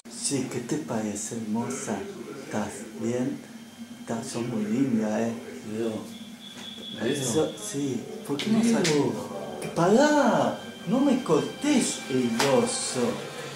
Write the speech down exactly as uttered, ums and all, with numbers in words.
Sí, ¿qué te parece, hermosa? ¿Estás bien? Estás, sos muy linda, ¿eh? Leo, Eso, Leo, sí, ¿por qué no Leo. salís? ¡Pará! No me cortés el oso.